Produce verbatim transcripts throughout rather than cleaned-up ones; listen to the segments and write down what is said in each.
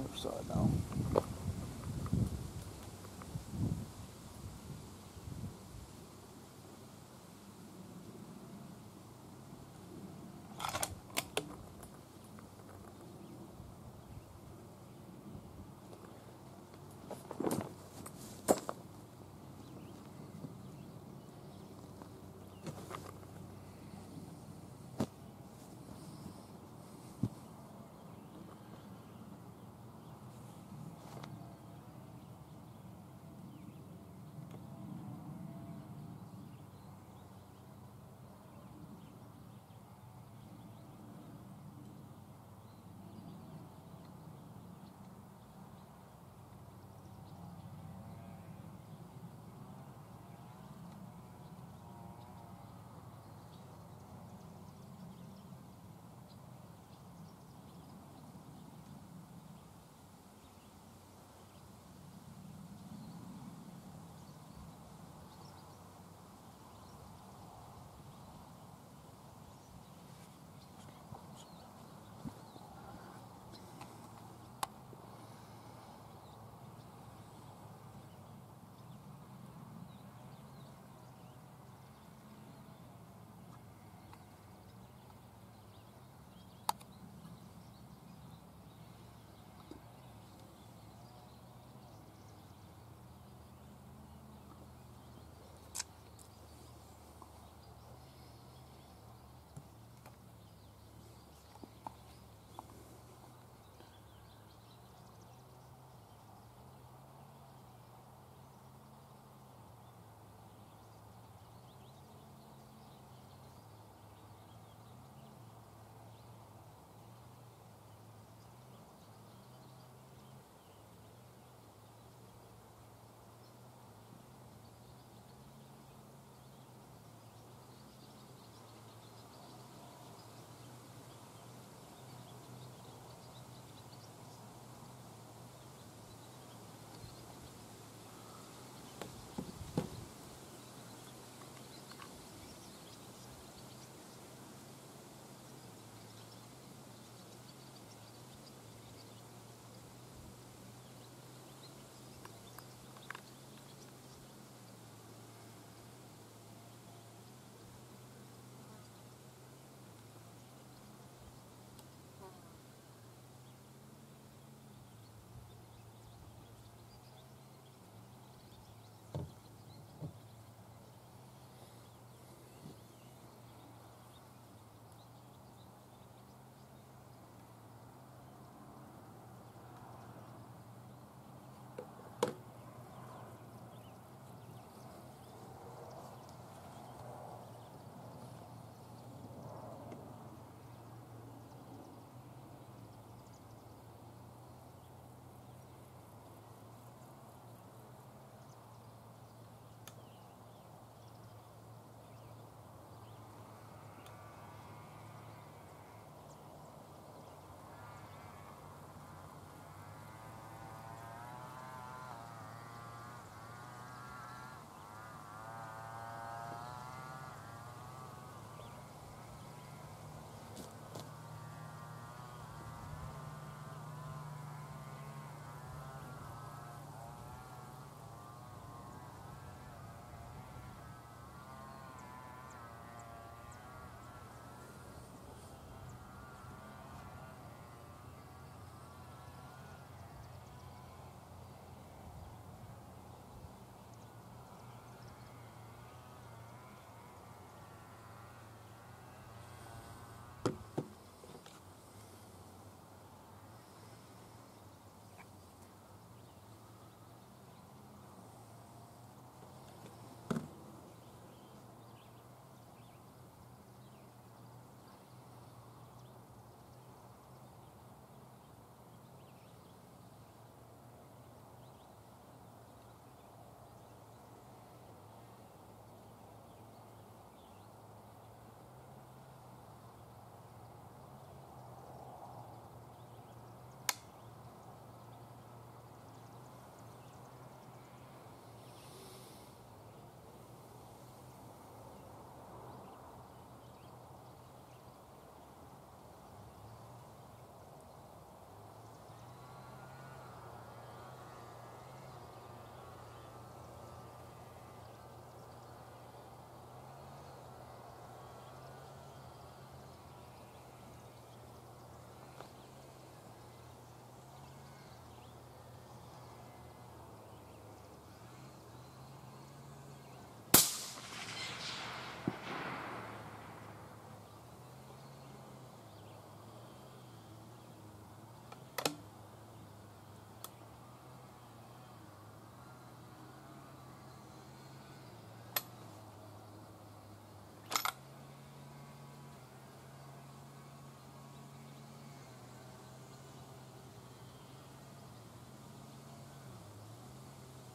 Upside down.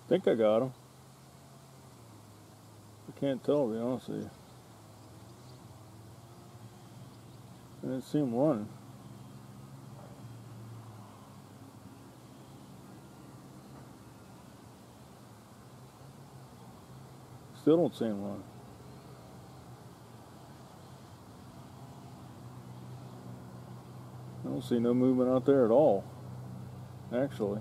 I think I got him. I can't tell, to be honest with you. I didn't see him running. Still don't see him running. I don't see no movement out there at all, actually.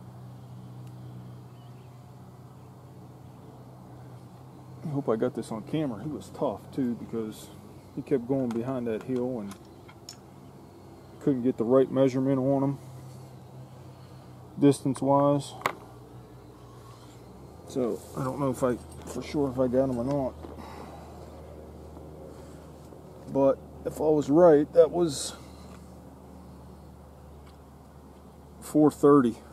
I hope I got this on camera. He was tough too, because he kept going behind that hill and couldn't get the right measurement on him distance wise. So I don't know if I for sure if I got him or not, but if I was right, that was four thirty.